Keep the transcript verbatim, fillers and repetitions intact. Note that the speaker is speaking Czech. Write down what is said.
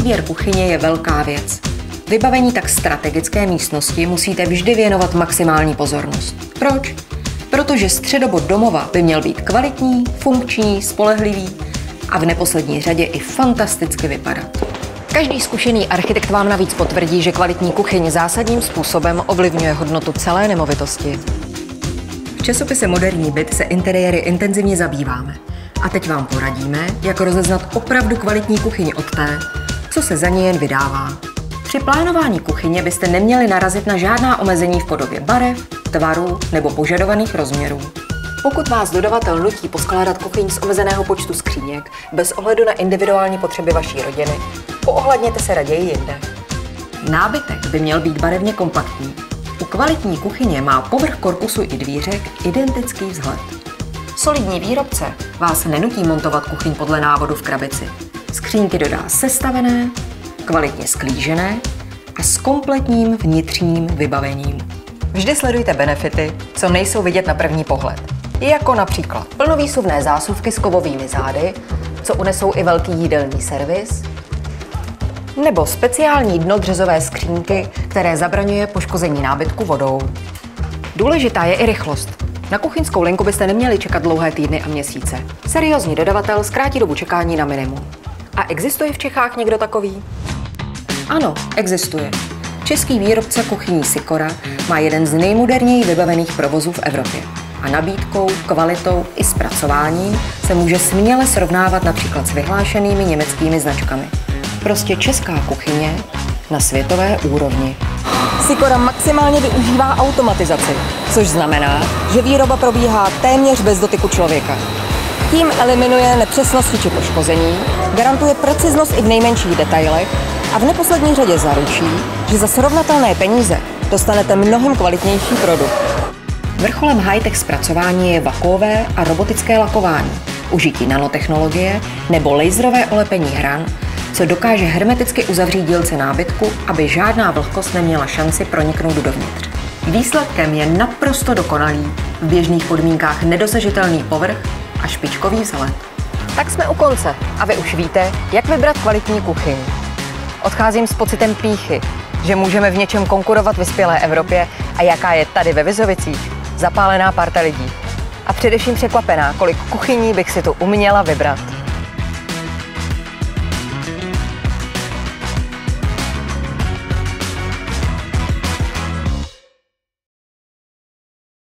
výběr kuchyně je velká věc. Vybavení tak strategické místnosti musíte vždy věnovat maximální pozornost. Proč? Protože středobod domova by měl být kvalitní, funkční, spolehlivý a v neposlední řadě i fantasticky vypadat. Každý zkušený architekt vám navíc potvrdí, že kvalitní kuchyň zásadním způsobem ovlivňuje hodnotu celé nemovitosti. V časopise Moderní byt se interiéry intenzivně zabýváme. A teď vám poradíme, jak rozeznat opravdu kvalitní kuchyni od té, co se za ní jen vydává. Při plánování kuchyně byste neměli narazit na žádná omezení v podobě barev, tvarů nebo požadovaných rozměrů. Pokud vás dodavatel nutí poskládat kuchyň z omezeného počtu skříněk bez ohledu na individuální potřeby vaší rodiny, poohledněte se raději jinde. Nábytek by měl být barevně kompaktní. U kvalitní kuchyně má povrch korpusu i dvířek identický vzhled. Solidní výrobce vás nenutí montovat kuchyň podle návodu v krabici. Skřínky dodá sestavené, kvalitně sklížené a s kompletním vnitřním vybavením. Vždy sledujte benefity, co nejsou vidět na první pohled. Jako například plnovýsuvné zásuvky s kovovými zády, co unesou i velký jídelní servis, nebo speciální dno dřezové skřínky, které zabraňuje poškození nábytku vodou. Důležitá je i rychlost. Na kuchyňskou linku byste neměli čekat dlouhé týdny a měsíce. Seriózní dodavatel zkrátí dobu čekání na minimum. A existuje v Čechách někdo takový? Ano, existuje. Český výrobce kuchyní Sicora má jeden z nejmoderněji vybavených provozů v Evropě. A nabídkou, kvalitou i zpracováním se může směle srovnávat například s vyhlášenými německými značkami. Prostě česká kuchyně na světové úrovni. Sicora maximálně využívá automatizaci, což znamená, že výroba probíhá téměř bez dotyku člověka. Tím eliminuje nepřesnosti či poškození, garantuje preciznost i v nejmenších detailech a v neposlední řadě zaručí, že za srovnatelné peníze dostanete mnohem kvalitnější produkt. Vrcholem high-tech zpracování je vakuové a robotické lakování, užití nanotechnologie nebo laserové olepení hran, co dokáže hermeticky uzavřít dílce nábytku, aby žádná vlhkost neměla šanci proniknout dovnitř. Výsledkem je naprosto dokonalý, v běžných podmínkách nedosažitelný povrch a špičkový vzhled. Tak jsme u konce a vy už víte, jak vybrat kvalitní kuchyň. Odcházím s pocitem pýchy, že můžeme v něčem konkurovat vyspělé Evropě a jaká je tady ve Vizovicích zapálená parta lidí. A především překvapená, kolik kuchyní bych si tu uměla vybrat.